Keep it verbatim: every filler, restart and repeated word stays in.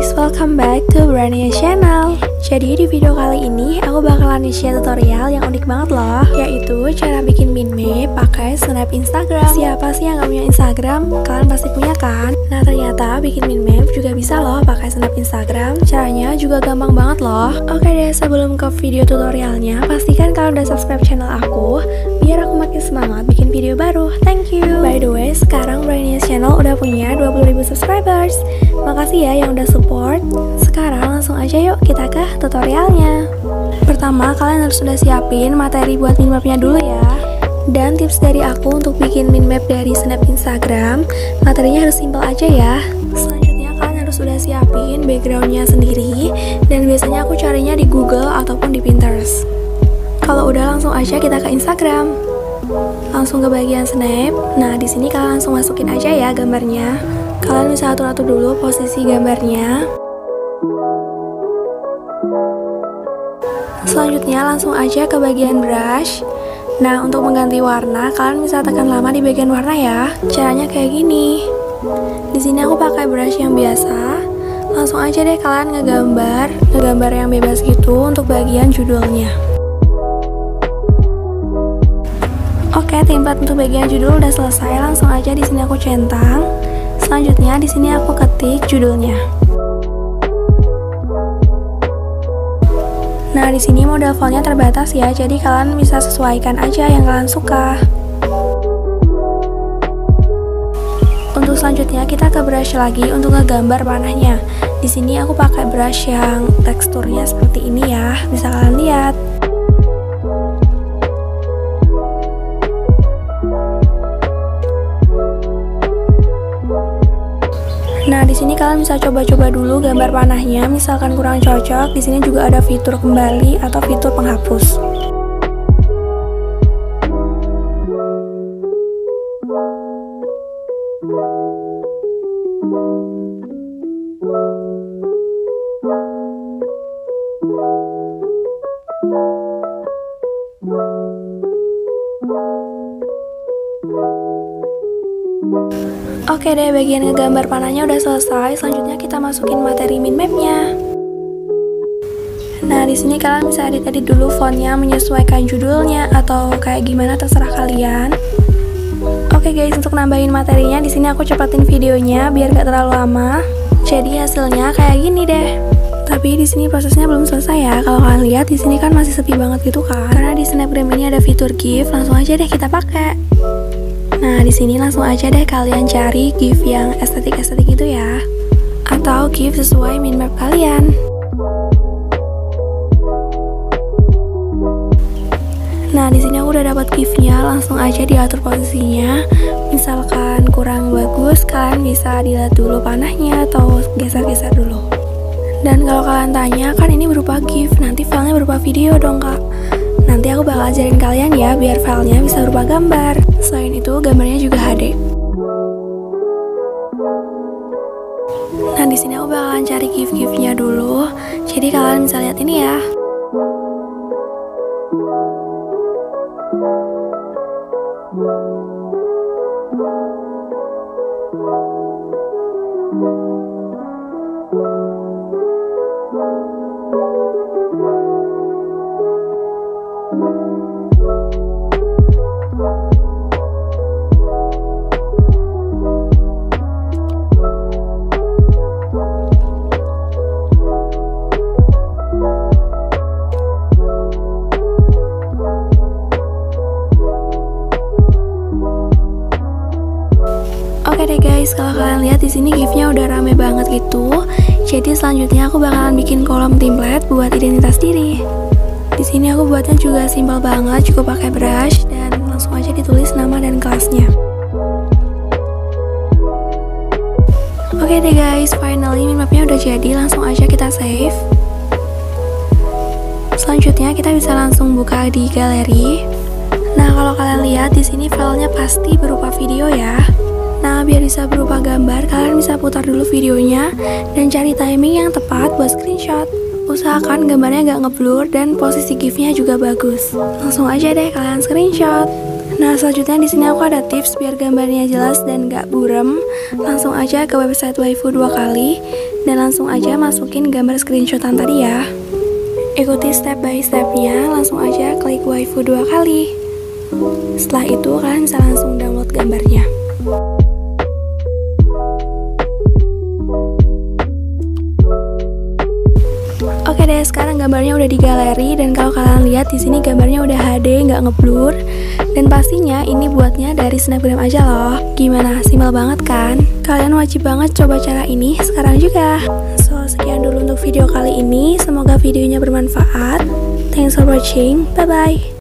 guys, welcome back to Brania Channel. Jadi di video kali ini aku bakalan share tutorial yang unik banget loh, yaitu cara bikin min map pakai snap Instagram. Siapa sih yang gak punya Instagram? Kalian pasti punya kan? Nah ternyata bikin min map juga bisa loh pakai snap Instagram. Caranya juga gampang banget loh. Oke deh, sebelum ke video tutorialnya, pastikan kalian udah subscribe channel aku biar aku makin semangat bikin video baru. Thank you. By the way, sekarang Brania Channel udah punya dua puluh ribu subscribers. Makasih ya yang udah support. Sekarang langsung aja yuk kita ke tutorialnya. Pertama, kalian harus sudah siapin materi buat min mapnya dulu ya. Dan tips dari aku untuk bikin min map dari snap Instagram, materinya harus simple aja ya. Selanjutnya kalian harus sudah siapin backgroundnya sendiri, dan biasanya aku carinya di Google ataupun di Pinterest. Kalau udah, langsung aja kita ke Instagram. Langsung ke bagian snap. Nah di sini kalian langsung masukin aja ya gambarnya. Kalian bisa atur-atur dulu posisi gambarnya. Selanjutnya langsung aja ke bagian brush. Nah untuk mengganti warna, kalian bisa tekan lama di bagian warna ya. Caranya kayak gini. Di sini aku pakai brush yang biasa. Langsung aja deh kalian ngegambar, ngegambar yang bebas gitu untuk bagian judulnya. Oke, template untuk bagian judul udah selesai. Langsung aja di sini aku centang. Selanjutnya di sini aku ketik judulnya. Nah, di sini model fontnya terbatas ya, jadi kalian bisa sesuaikan aja yang kalian suka. Untuk selanjutnya kita ke brush lagi untuk ngegambar panahnya. Di sini aku pakai brush yang teksturnya seperti ini ya, bisa kalian lihat. Nah, di sini kalian bisa coba-coba dulu gambar panahnya. Misalkan kurang cocok, di sini juga ada fitur kembali atau fitur penghapus. Oke deh, bagian ngegambar panahnya udah selesai. Selanjutnya kita masukin materi min mapnya. Nah di sini kalian bisa edit-edit dulu fontnya, menyesuaikan judulnya atau kayak gimana terserah kalian. Oke guys, untuk nambahin materinya di sini aku cepetin videonya biar gak terlalu lama. Jadi hasilnya kayak gini deh. Tapi di sini prosesnya belum selesai ya. Kalau kalian lihat di sini kan masih sepi banget gitu kan. Karena di Snapgram ini ada fitur GIF, langsung aja deh kita pakai. Nah, di sini langsung aja deh kalian cari GIF yang estetik-estetik itu ya. Atau GIF sesuai min map kalian. Nah, di sini aku udah dapat GIF-nya, langsung aja diatur posisinya. Misalkan kurang bagus, kalian bisa dilihat dulu panahnya atau geser-geser dulu. Dan kalau kalian tanya, kan ini berupa GIF, nanti filenya berupa video dong kak. Nanti aku bakal ajarin kalian ya biar filenya bisa berupa gambar. Selain itu gambarnya juga H D. Nah di sini aku bakalan cari GIF-GIF-nya dulu. Jadi kalian bisa lihat ini ya. Oke deh guys, kalau kalian lihat di sini GIF-nya udah rame banget gitu. Jadi selanjutnya aku bakalan bikin kolom template buat identitas diri. Di sini aku buatnya juga simpel banget, cukup pakai brush dan langsung aja ditulis nama dan kelasnya. Oke deh guys, finally min mapnya udah jadi, langsung aja kita save. Selanjutnya kita bisa langsung buka di galeri. Nah kalau kalian lihat di sini filenya pasti berupa video ya. Nah, biar bisa berupa gambar, kalian bisa putar dulu videonya dan cari timing yang tepat buat screenshot. Usahakan gambarnya gak ngeblur dan posisi GIF-nya juga bagus. Langsung aja deh kalian screenshot. Nah, selanjutnya di sini aku ada tips biar gambarnya jelas dan gak buram. Langsung aja ke website waifu dua kali dan langsung aja masukin gambar screenshotan tadi ya. Ikuti step by stepnya, langsung aja klik waifu dua kali. Setelah itu kalian bisa langsung download gambarnya. Oke deh, sekarang gambarnya udah di galeri dan kalau kalian lihat di sini gambarnya udah H D, nggak ngeblur. Dan pastinya ini buatnya dari snapgram aja loh. Gimana, simpel banget kan? Kalian wajib banget coba cara ini sekarang juga. So, sekian dulu untuk video kali ini. Semoga videonya bermanfaat. Thanks for watching. Bye bye.